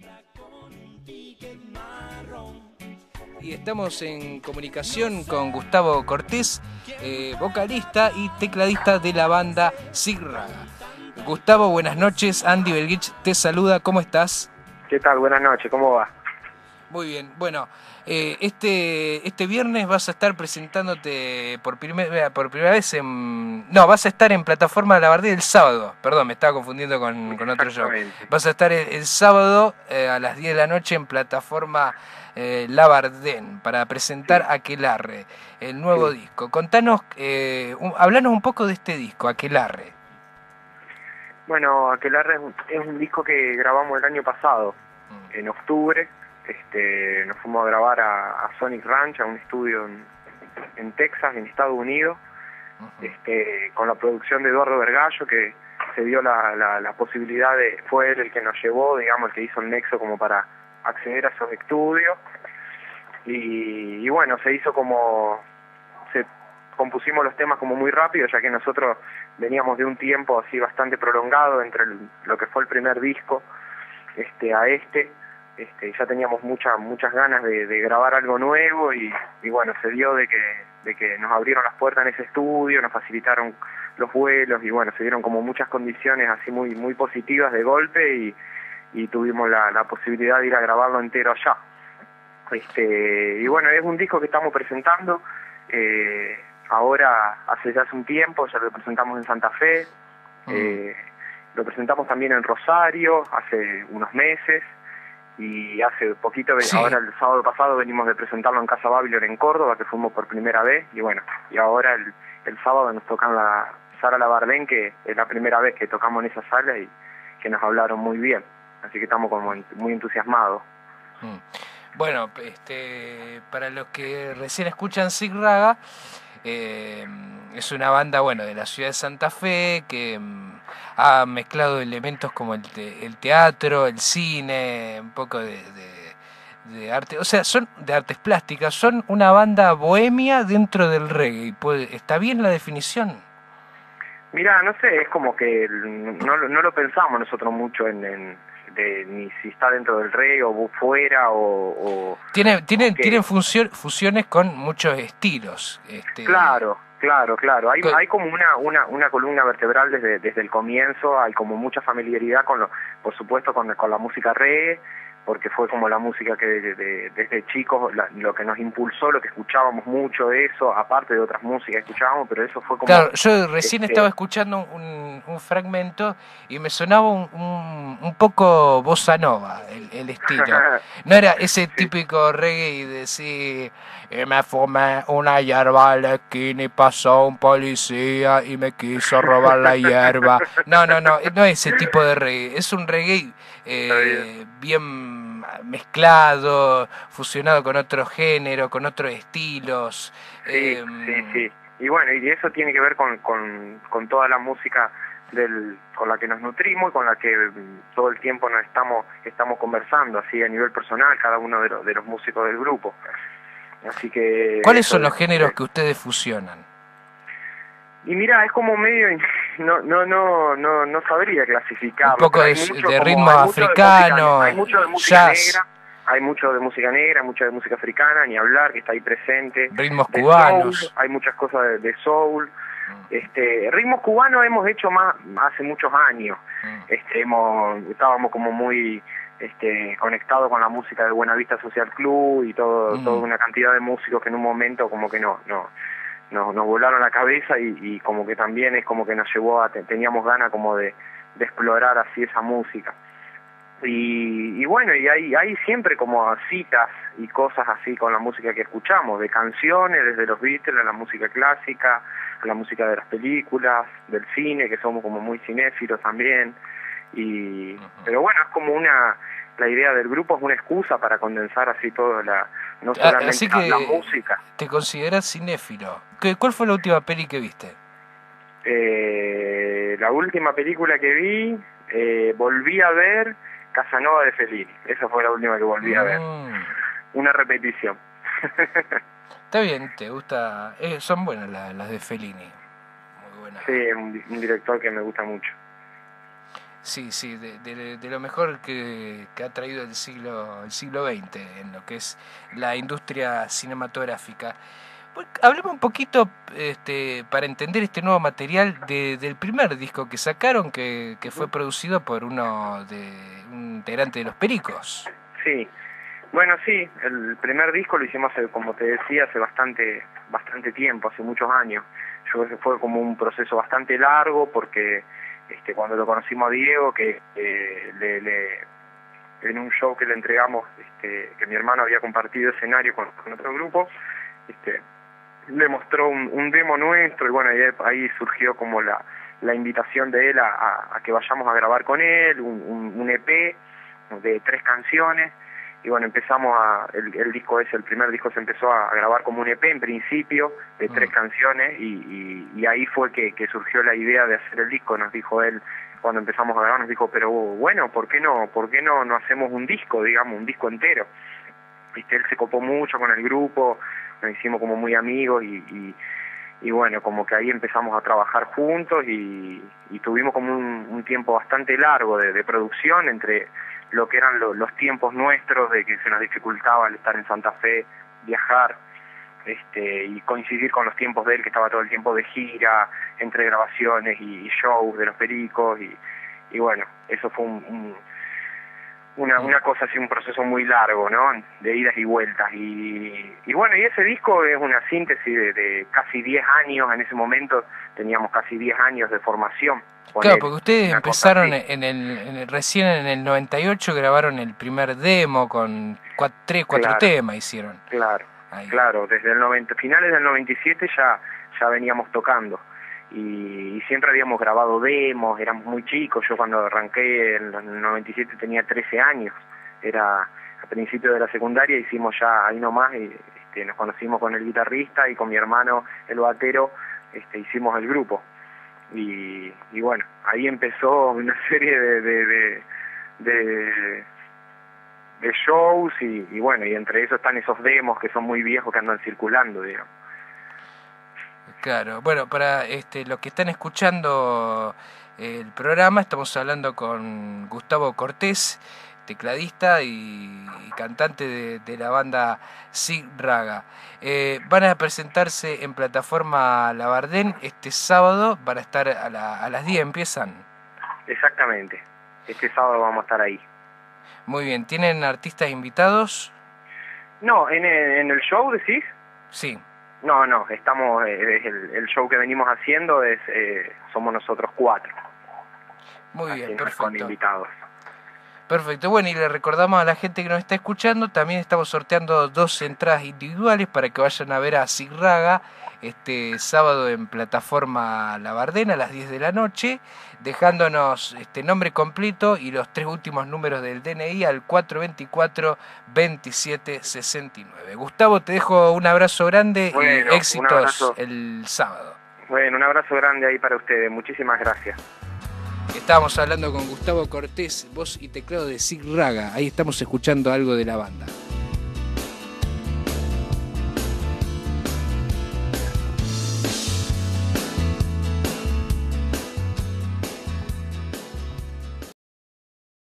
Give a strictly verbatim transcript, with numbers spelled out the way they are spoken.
Y estamos en comunicación con Gustavo Cortés, eh, vocalista y tecladista de la banda Sig Raga. Gustavo, buenas noches. Andy Belguich te saluda. ¿Cómo estás? ¿Qué tal? Buenas noches. ¿Cómo va? Muy bien. Bueno, eh, este este viernes vas a estar presentándote por primera por primera vez en... No, vas a estar en Plataforma Labardén el sábado. Perdón, me estaba confundiendo con, con otro show. Vas a estar el, el sábado eh, a las diez de la noche en Plataforma eh, Labardén para presentar sí. Aquelarre, el nuevo sí. disco. Contanos, eh, un, hablanos un poco de este disco, Aquelarre. Bueno, Aquelarre es un, es un disco que grabamos el año pasado, mm. en octubre. Este, nos fuimos a grabar a, a Sonic Ranch, a un estudio en, en Texas, en Estados Unidos, uh-huh. este, con la producción de Eduardo Vergallo, que se dio la, la, la posibilidad de, fue él el que nos llevó, digamos, el que hizo el nexo como para acceder a esos estudios, y, y bueno, se hizo como, se compusimos los temas como muy rápido, ya que nosotros veníamos de un tiempo así bastante prolongado entre el, lo que fue el primer disco este, a este. Este, ya teníamos muchas muchas ganas de, de grabar algo nuevo y, y bueno, se dio de que de que nos abrieron las puertas en ese estudio, nos facilitaron los vuelos y bueno, se dieron como muchas condiciones así muy muy positivas de golpe y, y tuvimos la, la posibilidad de ir a grabarlo entero allá. Este, y bueno, es un disco que estamos presentando eh, ahora hace ya hace un tiempo, ya lo presentamos en Santa Fe, mm. eh, lo presentamos también en Rosario hace unos meses. Y hace poquito, sí. ahora el sábado pasado venimos de presentarlo en Casa Babylon en Córdoba, que fuimos por primera vez, y bueno, y ahora el, el sábado nos tocan la Sala Labardén, que es la primera vez que tocamos en esa sala y que nos hablaron muy bien, así que estamos como muy entusiasmados. Mm. Bueno, este, para los que recién escuchan Sig Raga, eh, es una banda, bueno, de la ciudad de Santa Fe, que mm, ha mezclado elementos como el, te, el teatro, el cine, un poco de, de, de arte, o sea, son de artes plásticas, son una banda bohemia dentro del reggae. ¿Está bien la definición? Mirá, no sé, es como que no, no lo pensamos nosotros mucho en... en... De, ni si está dentro del reggae o fuera o... o tiene tiene okay. Tienen función, fusiones con muchos estilos. Este... Claro, claro, claro. Hay, hay como una, una, una columna vertebral desde, desde el comienzo, hay como mucha familiaridad con lo, por supuesto con, con la música reggae, porque fue como la música que de, de, desde chicos la, lo que nos impulsó, lo que escuchábamos mucho de eso, aparte de otras músicas que escuchábamos, pero eso fue como... Claro, yo recién este... estaba escuchando un, un fragmento y me sonaba un, un, un poco bossa nova el, el estilo. No era ese típico sí. reggae de decir, y me fumé una hierba a la esquina y pasó un policía y me quiso robar la hierba. No, no, no, no es ese tipo de reggae, es un reggae eh, bien mezclado, fusionado con otro género, con otros estilos. Sí, eh, sí, sí. Y bueno, y eso tiene que ver con, con, con toda la música del, con la que nos nutrimos y con la que todo el tiempo nos estamos, estamos conversando, así a nivel personal, cada uno de los, de los músicos del grupo. Así que... ¿Cuáles son los géneros que ustedes fusionan? Y mira, es como medio, no no no no no sabría clasificarlo. Un poco de, mucho, de ritmo africano, hay mucho de música negra, hay mucho de música negra, mucho de música africana, ni hablar, que está ahí presente. Ritmos cubanos. Soul, hay muchas cosas de, de soul. Mm. Este, ritmos cubanos hemos hecho más hace muchos años. Mm. Este, hemos, estábamos como muy este conectados con la música de Buenavista Social Club y todo, mm. toda una cantidad de músicos que en un momento como que no no Nos, nos volaron la cabeza y, y como que también es como que nos llevó a, teníamos ganas como de, de explorar así esa música. Y, y bueno, y hay, hay siempre como citas y cosas así con la música que escuchamos, de canciones, desde los Beatles a la música clásica, a la música de las películas, del cine, que somos como muy cinéfilos también. Y, uh-huh. Pero bueno, es como una... La idea del grupo es una excusa para condensar así todo, la, no solamente así que la, la música. ¿Te consideras cinéfilo? ¿Qué, ¿Cuál fue la última peli que viste? Eh, la última película que vi, eh, volví a ver Casanova de Fellini. Esa fue la última que volví mm. a ver. Una repetición. Está bien, te gusta. Eh, son buenas las, las de Fellini. Muy buenas. Sí, un, un director que me gusta mucho. Sí, sí, de, de, de lo mejor que, que ha traído el siglo, el siglo veinte en lo que es la industria cinematográfica. Pues, hablemos un poquito, este, para entender este nuevo material, de, del primer disco que sacaron, que, que fue producido por uno de un integrante de Los Pericos. Sí, bueno, sí, el primer disco lo hicimos, como te decía, hace bastante, bastante tiempo, hace muchos años. Yo creo que fue como un proceso bastante largo, porque este, cuando lo conocimos a Diego, que eh, le, le, en un show que le entregamos, este, que mi hermano había compartido escenario con, con otro grupo, este, le mostró un, un demo nuestro, y bueno, ahí, ahí surgió como la, la invitación de él a, a, a que vayamos a grabar con él, un, un, un E P de tres canciones, y bueno, empezamos a, el, el disco ese, el primer disco se empezó a grabar como un E P en principio, de tres mm. canciones, y, y, y ahí fue que, que surgió la idea de hacer el disco. Nos dijo él, cuando empezamos a grabar, nos dijo, pero bueno, ¿por qué no, por qué no, no hacemos un disco, digamos, un disco entero? Viste, él se copó mucho con el grupo, nos hicimos como muy amigos, y, y, y bueno, como que ahí empezamos a trabajar juntos, y, y tuvimos como un, un tiempo bastante largo de, de producción, entre lo que eran lo, los tiempos nuestros, de que se nos dificultaba el estar en Santa Fe, viajar, este, y coincidir con los tiempos de él, que estaba todo el tiempo de gira, entre grabaciones y, y shows de Los Pericos, y, y bueno, eso fue un, un, una, una cosa así, un proceso muy largo, ¿no? De idas y vueltas, y, y bueno, y ese disco es una síntesis de, de casi diez años. En ese momento teníamos casi diez años de formación. Claro, porque ustedes empezaron en el, en el recién en el noventa y ocho, grabaron el primer demo con cuatro, tres, cuatro claro, temas hicieron. Claro, ahí. Claro, desde el noventa, finales del noventa y siete ya, ya veníamos tocando, y, y siempre habíamos grabado demos, éramos muy chicos. Yo cuando arranqué en el noventa y siete tenía trece años, era a principio de la secundaria, hicimos ya ahí nomás, y, este, nos conocimos con el guitarrista y con mi hermano, el batero, este, hicimos el grupo. Y, y bueno, ahí empezó una serie de de, de, de, de shows, y, y bueno, y entre esos están esos demos que son muy viejos, que andan circulando, digamos. Claro, bueno, para este, los que están escuchando el programa, estamos hablando con Gustavo Cortés, tecladista y, y cantante de, de la banda Sig Raga. Eh, van a presentarse en plataforma Labardén este sábado, van a estar a, la, a las diez, ¿empiezan? Exactamente, este sábado vamos a estar ahí. Muy bien, ¿tienen artistas invitados? No, ¿en el, en el show decís? Sí. No, no, estamos, eh, el, el show que venimos haciendo es, eh, somos nosotros cuatro. Muy bien, Así, perfecto. Con invitados. Perfecto, bueno, y le recordamos a la gente que nos está escuchando, también estamos sorteando dos entradas individuales para que vayan a ver a Sig Raga este sábado en plataforma Labardén a las diez de la noche, dejándonos este nombre completo y los tres últimos números del D N I al cuatro veinticuatro veintisiete sesenta y nueve. Gustavo, te dejo un abrazo grande, bueno, y éxitos el sábado. Bueno, un abrazo grande ahí para ustedes, muchísimas gracias. Estábamos hablando con Gustavo Cortés, voz y teclado de Sig Raga. Ahí estamos escuchando algo de la banda.